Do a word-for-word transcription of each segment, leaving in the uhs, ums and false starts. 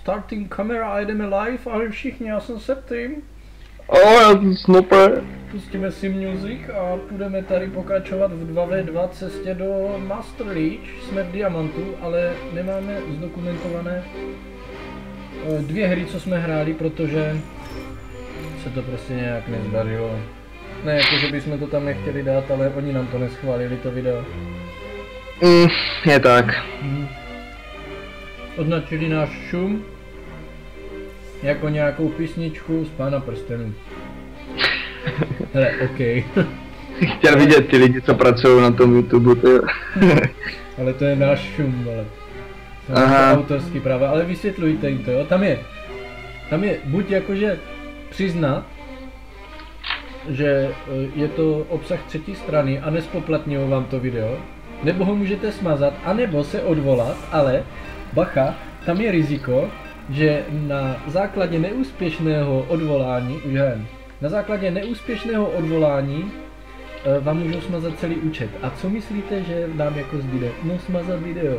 starting camera a jdeme live, ahoj všichni, já jsem Septim. Oh, já jsem Snooper. Pustíme si music a budeme tady pokračovat v dva vé dva cestě do Master League. Jsme v Diamantu, ale nemáme zdokumentované dvě hry, co jsme hráli, protože se to prostě nějak nezdařilo. Ne, jako že bychom to tam nechtěli dát, ale oni nám to neschválili, to video. Mm, je tak. Hmm. Označili náš šum jako nějakou písničku z Pána prstenů. Hele, okej. Okay. Chtěl vidět ty lidi, co pracují na tom YouTube, ty. Ale to je náš šum, ale. Aha. Autorský práva, ale vysvětlujte jim to, jo. Tam je, tam je buď jakože přiznat, že je to obsah třetí strany a nespoplatňují vám to video, nebo ho můžete smazat, anebo se odvolat, ale bacha, tam je riziko, že na základě neúspěšného odvolání, už jen, na základě neúspěšného odvolání vám můžou smazat celý účet. A co myslíte, že nám jako zbyde? No smazat video.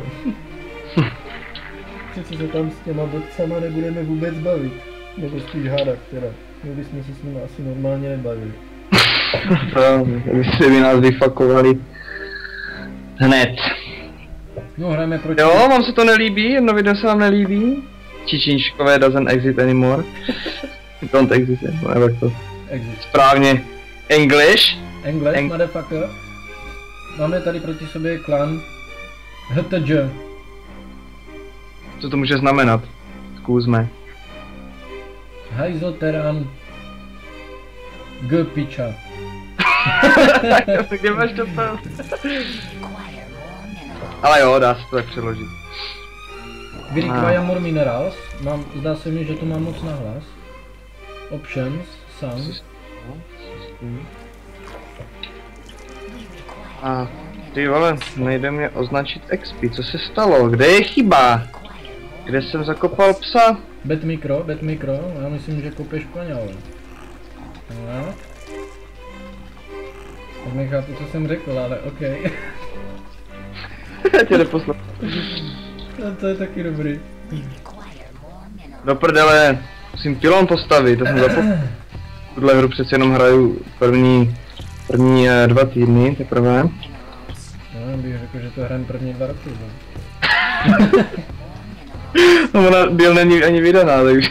Přece se tam s těma botcama nebudeme vůbec bavit. Nebo spíš hádat teda. My bychom se s nimi asi normálně nebavili. Právě, abyste by nás vyfakovali hned. No hrajeme proti... Jo, vám se to nelíbí? Jedno video se vám nelíbí? Čičínškové doesn't exist anymore. Don't exist anymore, jak to? Exist. Správně. English? English, Eng motherfucker. Máme tady proti sobě klan H T J. Co to může znamenat? Zkusme. Hajzoteran G piča. Kde máš to pel? Ale jo, dá se to tak přeložit. We require more minerals. Mám, zdá se mi, že to mám moc nahlas. Options, sound. A ty vole, nejde mě označit X P, co se stalo? Kde je chyba? Kde jsem zakopal psa? Bet mikro, bet mikro, já myslím, že kopeš koně, ale. No. Tak nechápu, co jsem řekl, ale okej. Okay. Já tě neposlal. No to je taky dobrý. Do prdele, musím pilon postavit, to jsem zapomněl. Tuhle hru přece jenom hraju první, první eh, dva týdny, teprve. No, bych řekl, že to hrajem první dva roky. No ona byl není ani vydaná, takže...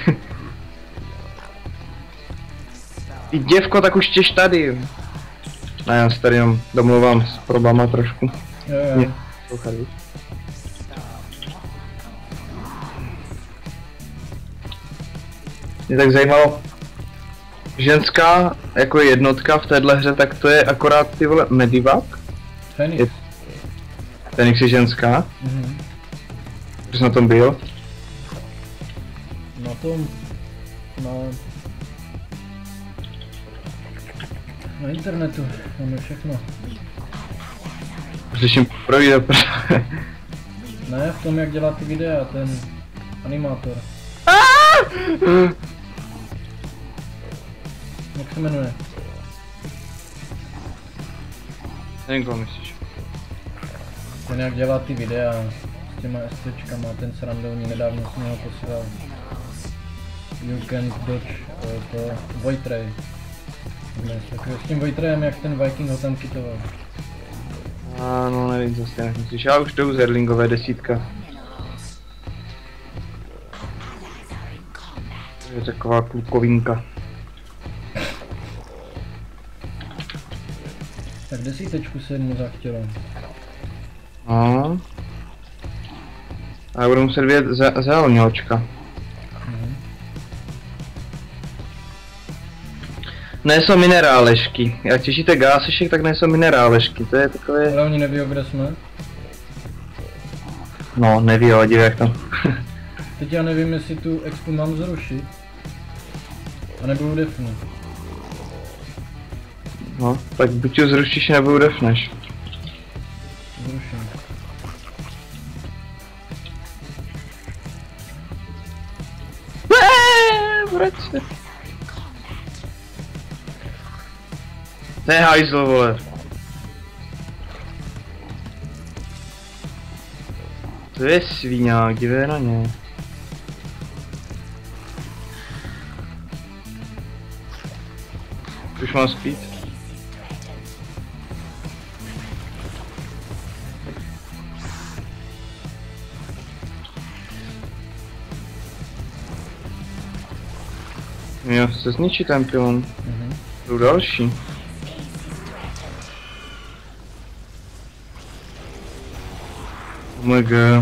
Ty děvko, tak už těž tady. Ne, já se tady jenom domluvám s probama trošku. Jo, jo. Mě, poslouchali. Mě tak zajímalo, ženská jako jednotka v téhle hře, tak to je akorát ty vole Medivac? Fenix. Je... Fenix je ženská? Mhm. Když jsi na tom byl? Na tom... No... Na internetu, máme všechno. Slyším poprvé do Ne, v tom jak dělá ty videa, ten animátor. Jak se jmenuje? Nevím, koho myslíš. Ten jak dělá ty videa s těma STčkama, ten srandovní, nedávno jsem ho posílal. You can dodge uh, to Void Ray. Dnes, s tím Void Rayem, jak ten Viking ho tam kytoval. A no nevím, co si myslíš, já už jdu z Erlingové desítka. To je taková klukovinka. Tak desítečku se mu zachtělo. No. A já budu muset vědět zelňočka. Mhm. Nejsou minerálešky. Jak těšíte gásešek, tak nejsou minerálešky. To je takové... Ale oni neví, kde jsme. No, neví, ale jak tam. Teď já nevím, jestli tu expo mám zrušit. A nebo defnu. No, tak buď ju zrušíš, nebo ju defneš. Zruším. Vrať se. To je hajzl, vole. To je svíňák, dívej na ně. Už mám speed. Jo, se zničí ten pilon. Mhm. Jdu další. Oh my god.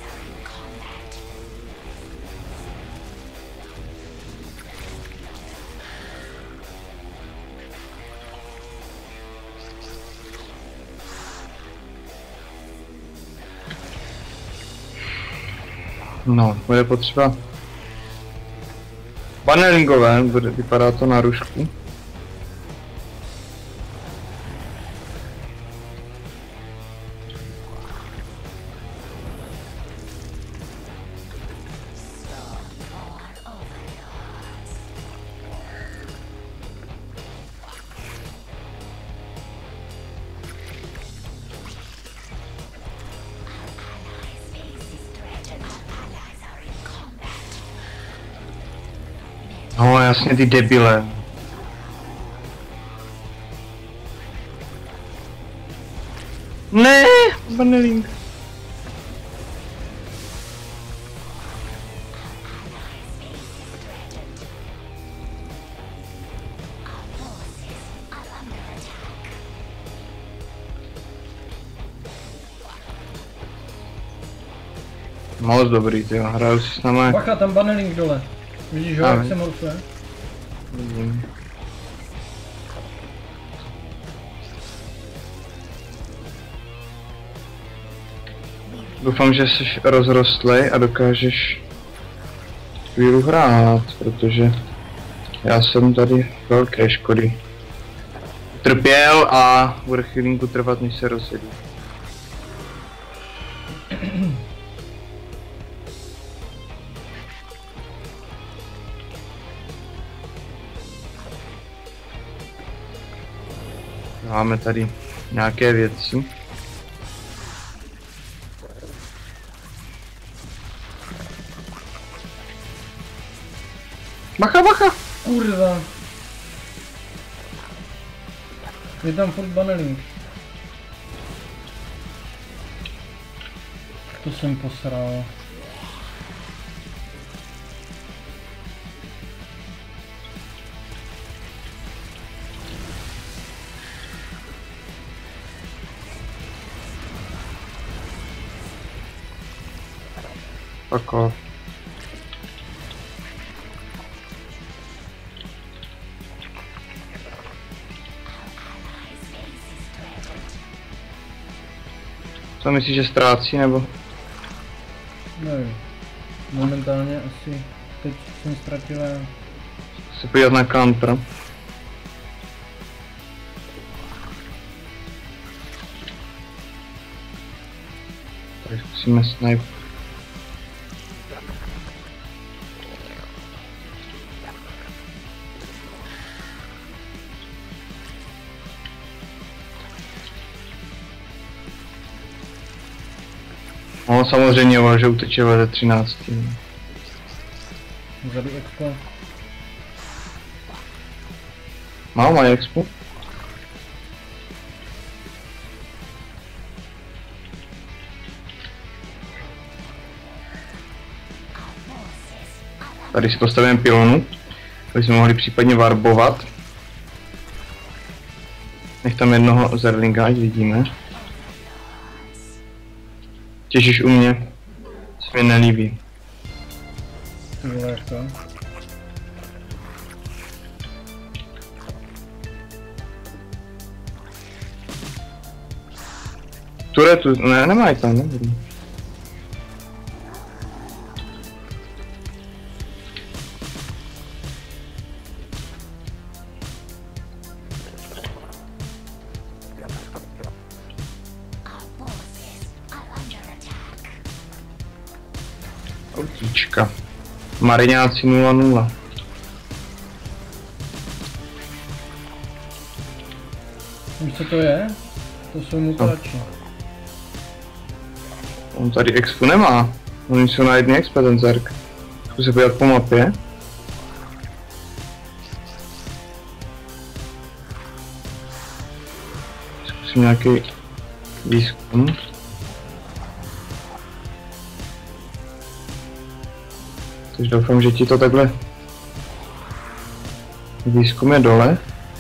No, bude potřeba panelingové, bude, vypadá to na rušku. No jasně, ty debile. Ne, paneling. Moc dobrý, tyjo, hraju si s námi. Bacha, tam baneling dole. Vidíš ho, jak se morfuje? Vidím. Doufám, že jsi rozrostlej a dokážeš chvíli hrát, protože já jsem tady velké škody trpěl a bude chvilinku trvat, než se rozjedí. Máme tady nějaké věci. Bacha, bacha! Kurva! Je tam furt baneling. To jsem posral. Fuck off. Co myslíš, že ztrácí, nebo? Nevím. Momentálně asi teď jsem ztratil. Se podívat na counter. Tady zkusíme snipe. No samozřejmě, ale že uteče ve třinácti. Vzadu expo. Má má expo? Tady si postavíme pylonu, aby jsme mohli případně varbovat. Nech tam jednoho zerlinga, ať vidíme. Těžíš u mě, se mi nelíbí. Ty vole, jak to? Turetu, ne, nemají tam, nebudu. Autíčka. Mariňáci nula nula. Víš, co to je? To jsou mutači. On tady expu nemá. Oni jsou na jedné expa, ten Zerg. Zkus se podívat po mapě. zkusím nějaký výzkum. Takže doufám, že ti to takhle výzkum je dole.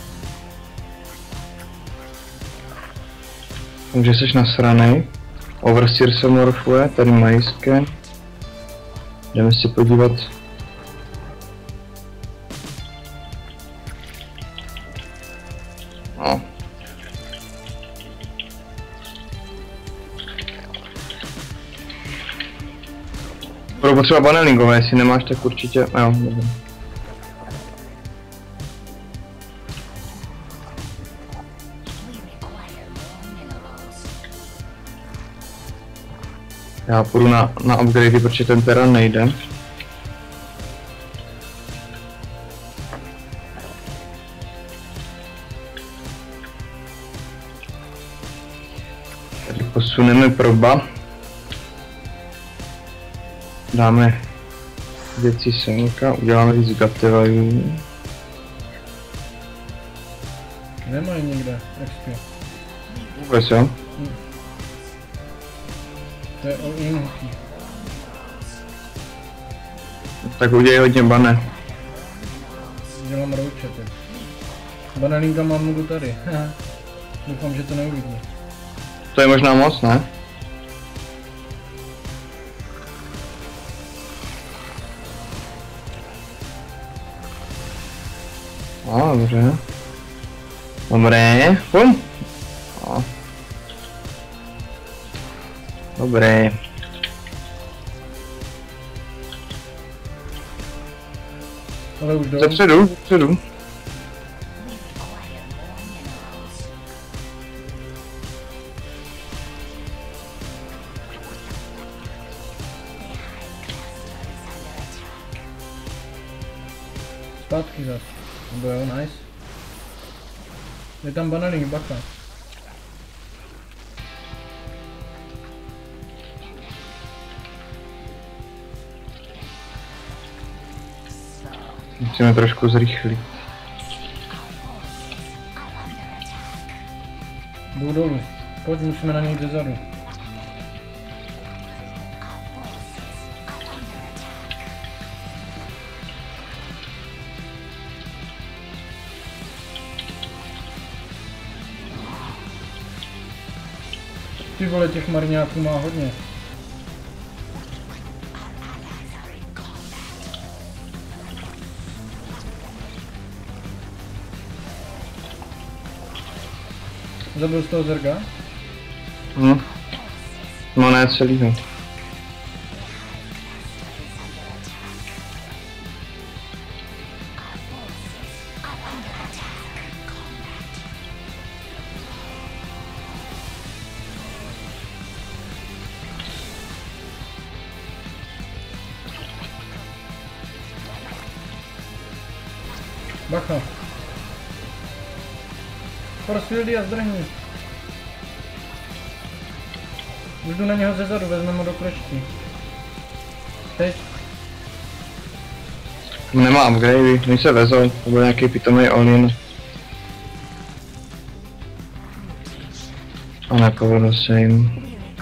Takže jsi nasranej. Overseer se morfuje, tady majistké. Jdeme si podívat. No. Budou potřeba banelingové, jestli nemáš, tak určitě, jo, dobře. Já půjdu na, na upgradey, protože ten teda nejde. Tady posuneme proba. Dáme věci semka, uděláme víc gatevajů. Nemají nikde X P. Vůbec jo? Hm. To je all in. Tak udělej hodně bane. Dělám rouče teď. Banalinka mám nudu tady. Doufám, že to neuvidí. To je možná moc, ne? A, dobře. Dobré, pojď. A. Dobré. Ale už jdou. Zepředu, zepředu. Zpátky zas. Nebo jo, nice. Je tam banalink, bacha. Musíme trošku zrychlit. Jdu dolů. Pojď, musíme na něj zezadu. Ty vole, těch marňáků má hodně. Zabil z toho zerga? Hm. No ne celýho. Bacha. Prosvildy a zdrhni. Jdu na něho zezadu, vezmeme ho do klečky. Teď. Nemá upgradey, my se vezou, to byl nějaký pitomý all-in. A nepovedlo se jim.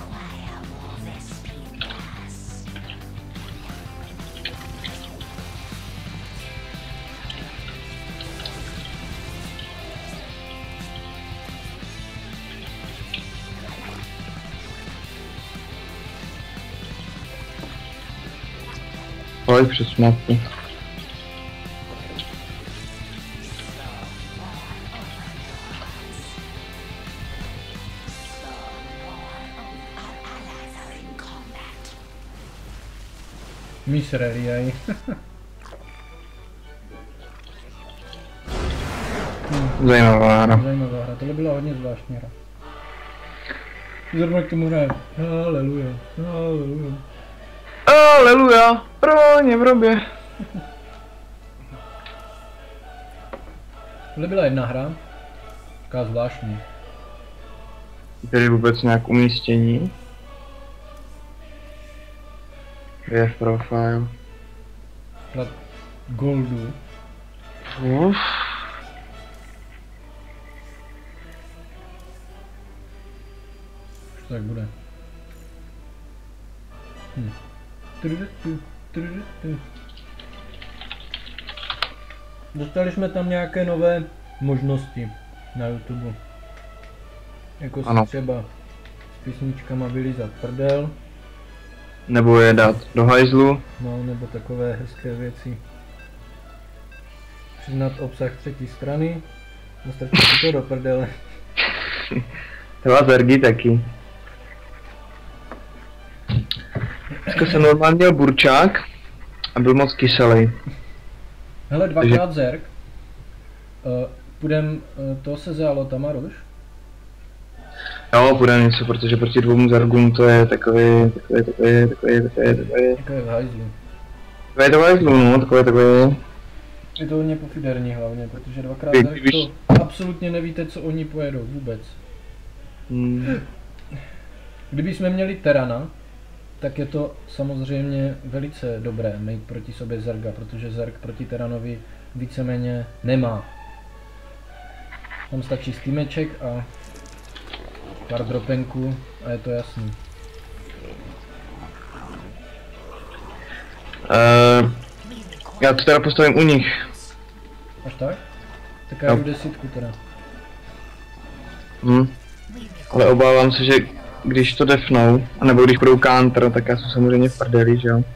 Pojď přes mapu. Mísreli aj. Zajímavá hra. Zajímavá hra, tohle byla hodně zvláštní hra. Zrovna k tomu hraje. Haleluja, haleluja. Haleluja, pro ně v robě. Tohle byla jedna hra. Taká zvláštní. Tady vůbec nějak umístění. Je v profile. Plat goldu. Uf. tak bude. Hm. Trudutu, trudutu. Dostali jsme tam nějaké nové možnosti na YouTube. Jako Ano. si třeba s písničkama vylízat prdel. Nebo je dát do hajzlu. No, nebo takové hezké věci. Přiznat obsah třetí strany. Nastrčit si to do prdele. Třeba zergy taky. Dneska jsem normálně měl burčák a byl moc kyselý. Hele, dvakrát zerk. Uh, půjdem uh, to se zálo Tamaruš. Jo, půjdeme něco, protože proti dvou zergům to je takový, takový, takový, takový, takový, takový. Takové v hajzlu. Takové takové zlu, no, takové takové. Je to hodně pofiderní hlavně, protože dvakrát Ty, zerk víš- to absolutně nevíte, co oni pojedou vůbec. Hmm. Kdyby jsme měli Terana, tak je to samozřejmě velice dobré mít proti sobě Zerga, protože Zerg proti Teranovi víceméně nemá. Tam stačí stýmeček a pár dropenku a je to jasný. Uh, já to teda postavím u nich. Až tak? Tak já Jo. jdu desítku teda. Hm. Ale obávám se, že když to defnou, anebo když budou counter, tak já jsem samozřejmě v prdeli, že jo.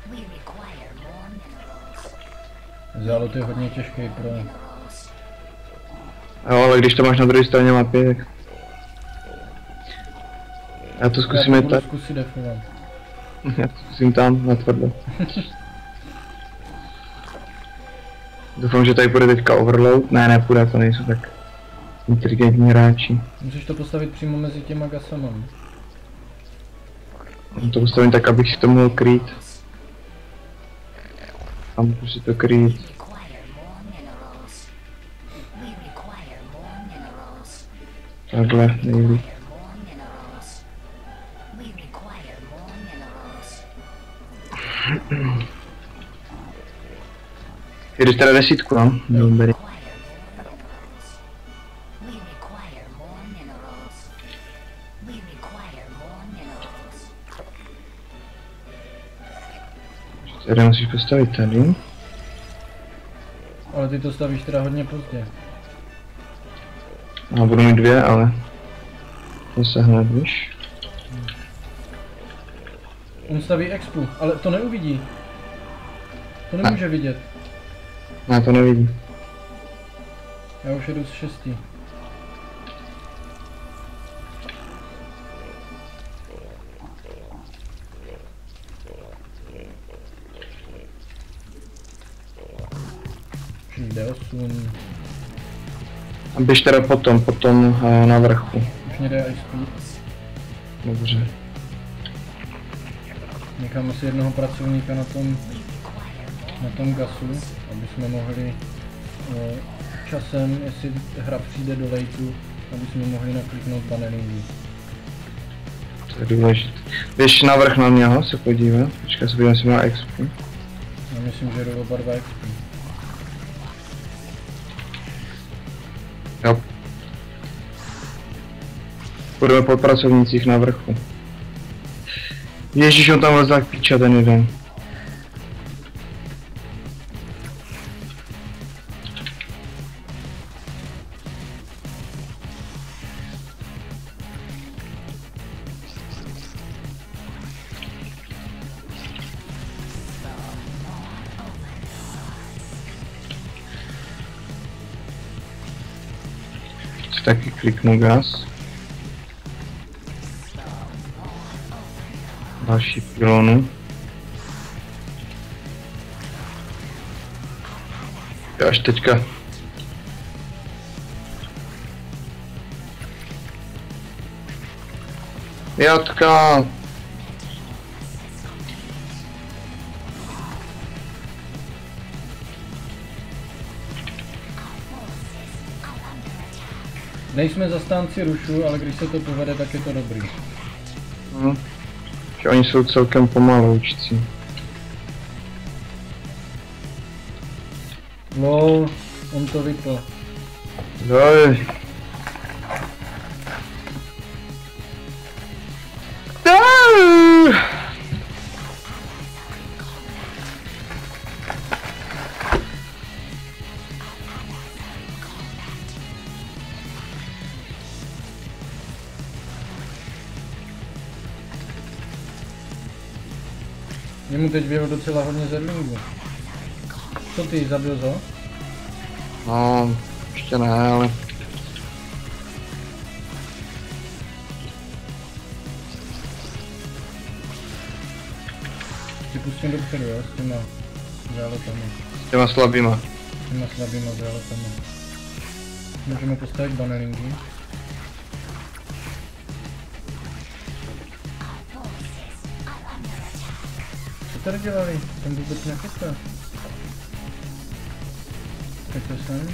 Zálo to je hodně těžký pro... Jo, ale když to máš na druhé straně mapy, tak... Já to Já zkusím to je budu tak, zkusit defovat. já to zkusím tam, na tvrdo. Doufám, že tady bude teďka overload. Ne, nepůjde, to nejsou tak inteligentní hráči. Musíš to postavit přímo mezi těma gasama. To postavím tak, abych si to mohl krýt. A můžu si to krýt. Takhle, nejlíp. Jedeš teda desítku, no? Dobrý. Tady musíš postavit tady. Ale ty to stavíš teda hodně pozdě. A budu mít dvě, ale... To se hned, víš? On staví expu, ale to neuvidí. To nemůže vidět. Ne, to nevidí. Já už jedu z šesti. D osm. A běž teda potom, potom uh, na vrchu. Už mě jde i speed. Dobře. Nechám asi jednoho pracovníka na tom, na tom gasu, aby jsme mohli uh, časem, jestli hra přijde do lejtu, aby jsme mohli nakliknout panelingy. To je důležité. Běž na vrch na něho, se podívej. Počkej, se podívám, jestli má expu. Já myslím, že jdou oba dva expy. Jo. Budeme po pracovnících na vrchu. Ježíš, on tam lezl jak píča ten jeden. Si taky kliknu gas. Další pylonu. Jo, až teďka. Jatka. Nejsme zastánci rušu, ale když se to povede, tak je to dobrý. Hm. Že oni jsou celkem pomaloučcí. Lol, on to vypl. Joj. Jemu teď bylo docela hodně zerlingů. Co ty, zabil to? No, ještě ne, ale... Ty pustím dopředu, jo, s těma záletama. S těma slabýma. S těma slabýma záletama. Můžeme postavit banelingy. Co tady dělali? Tam vůbec nechytá. Pojďte sem.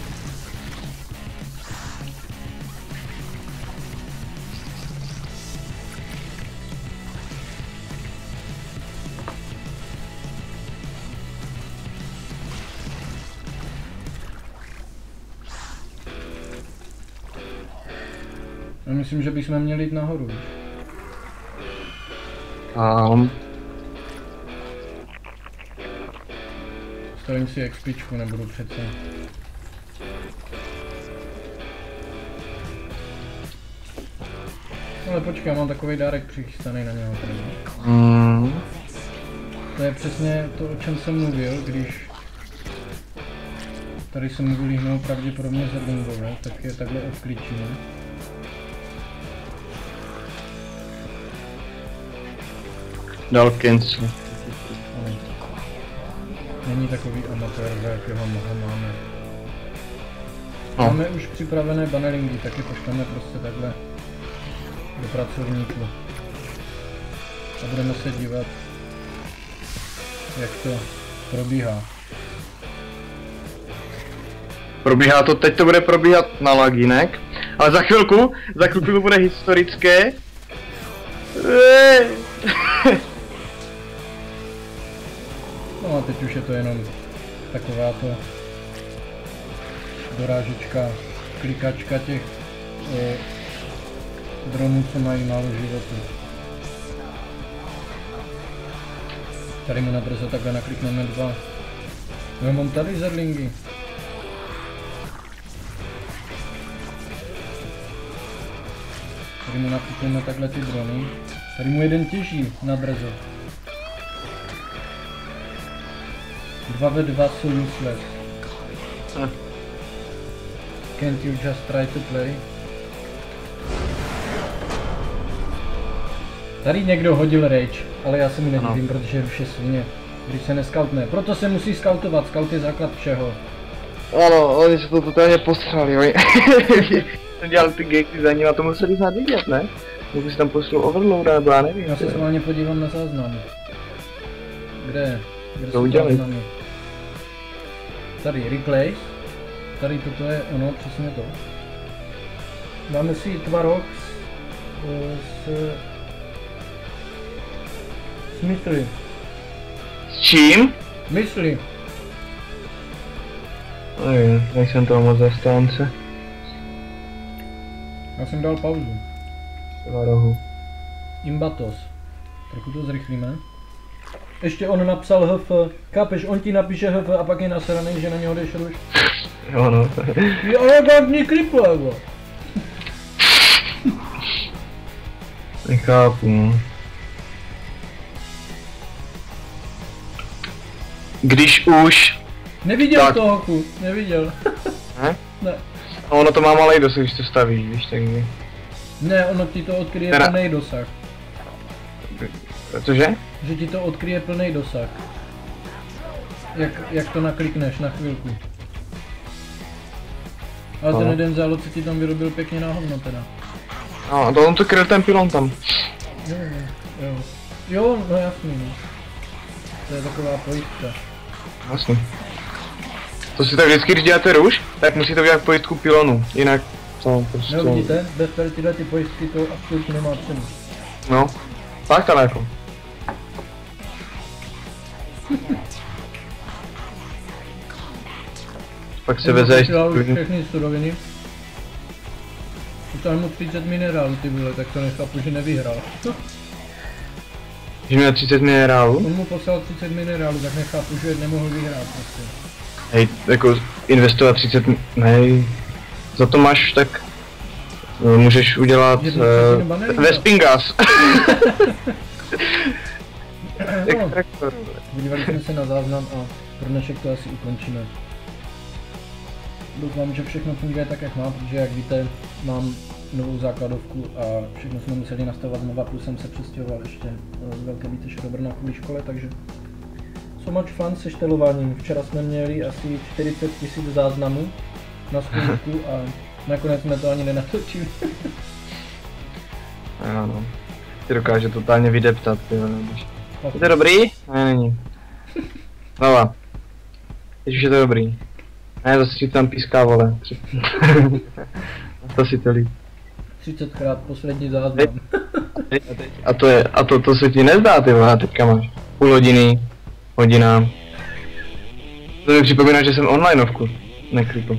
Já myslím, že bychom měli jít nahoru. Tam. Stavím si expičku, nebudu přece. Ale počkej, já mám takový dárek přichystaný na něho tady. Mm. To je přesně to, o čem jsem mluvil, když tady se mu vylíhnou pravděpodobně zerlingové, tak je takhle odklíčíme. Dal cancel. Není takový amatér, za jakého máme. No. Máme už připravené banelingy, tak je pošleme prostě takhle do pracovníku. A budeme se dívat, jak to probíhá. Probíhá to, teď to bude probíhat na lagínek, ale za chvilku, za chvilku to bude historické. No a teď už je to jenom takováto dorážečka, klikačka těch e, dronů, co mají málo životu. Tady mu nabrzo takhle naklikneme dva. No, mám tady zerlingy. Tady mu naklikneme takhle ty drony. Tady mu jeden těží nabrzo. Dva ve dva jsou useless. Hm. Can't you just try to play? Tady někdo hodil rage, ale já se mi nedivím, protože už je svině, když se neskautne. Proto se musí skautovat, skaut je základ všeho. Ano, oni se to totálně posrali, oni. Jsem dělal ty gejky za ním a to museli snad vidět, ne? Můžu si tam poslou overloada, nebo já nevím. Já se schválně podívám na záznam. Kde? Kde to udělali? Tady replace. Tady toto je ono, přesně to. Dáme si tvarok s... s mysli. S čím? Mysli. Nevím, nejsem toho moc zastánce. Já jsem dal pauzu. Na rohu. Imbatos. Trochu to zrychlíme. Ještě on napsal H F, chápeš, on ti napíše H F a pak je nasranej, že na něho jdeš ruš. Jo no. Jo, jak mě kripl, jako. Nechápu, no. Když už... Neviděl tak. to, hochu, neviděl. Ne? Ne. No, ono to má malej dosah, když to stavíš, víš, tak kdy. Ne, ono ti to odkryje Teda... plný dosah. Cože? Že ti to odkryje plný dosah. Jak, jak to naklikneš na chvilku. Ale ten no. jeden zálod se ti tam vyrobil pěkně na hovno teda. No, to on to kryl ten pilon tam. Jo, jo. Jo, no jasný, no. To je taková pojistka. Jasný. To si tak vždycky, když děláte ruš, tak musíte udělat pojistku pilonu, jinak to prostě... No vidíte, bez tady tyhle ty pojistky to absolutně nemá cenu. No, tak ale jako. Pak se vezeš... všechny suroviny. Utáhl mu třicet minerálů, ty vole, tak to nechápu, že nevyhrál. Že měl třicet minerálů? On mu poslal třicet minerálů, tak nechápu, že nemohl vyhrát prostě. Hej, jako investovat třicet... Nej... Za to máš tak... Můžeš udělat... Uh, Vespingas. Extraktor. Podívali jsme se na záznam a pro dnešek to asi ukončíme. Doufám, že všechno funguje tak, jak má, protože jak víte, mám novou základovku a všechno jsme museli nastavovat znova, plus jsem se přestěhoval ještě z Velké Bítře do Brna kvůli škole, takže so much fun se štelováním. Včera jsme měli asi čtyřicet tisíc záznamů na zkoušku a nakonec jsme to ani nenatočili. Ano, ty dokáže totálně vydeptat, ty vole. Je to dobrý? Ne, není. Znova. Teď už je to dobrý. Ne, zase si tam píská, vole. To si to líp. třicetkrát poslední záznam. A to je, a to, to se ti nezdá, ty vole, teďka máš půl hodiny, hodina. To mi připomíná, že jsem onlineovku neklipu.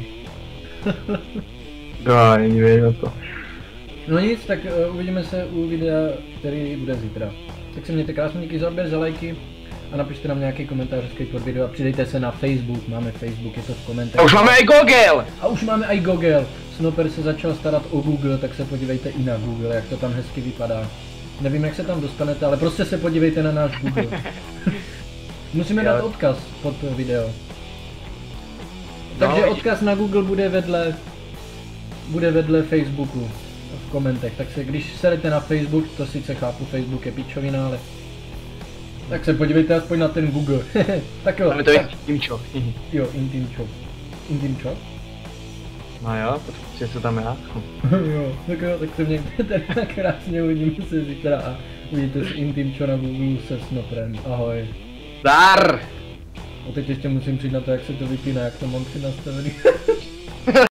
Daj, dívej na to. No nic, tak uh, uvidíme se u videa, který bude zítra. Tak se mějte krásně, díky za odběr, za lajky a napište nám nějaký komentář pod video a přidejte se na Facebook, máme Facebook, je to v komentářích. A už máme i Google! A už máme i Google. Snoper se začal starat o Google, tak se podívejte i na Google, jak to tam hezky vypadá. Nevím, jak se tam dostanete, ale prostě se podívejte na náš Google. Musíme dát odkaz pod to video. Takže odkaz na Google bude vedle, bude vedle Facebooku v komentech, tak se když serete na Facebook, to sice chápu, Facebook je pičovina, ale tak se podívejte aspoň na ten Google. Tak jo. Ale to je Intimčo. Jo, Intimčo. Intimčo? No jo, protože se tam já. Jo, tak jo, tak se mějte teda krásně, uvidíme se zítra a uvidíte si Intimčo na Google se Snoprem. Ahoj. Zdar! A teď ještě musím přijít na to, jak se to vypíná, jak to mám přinastavený.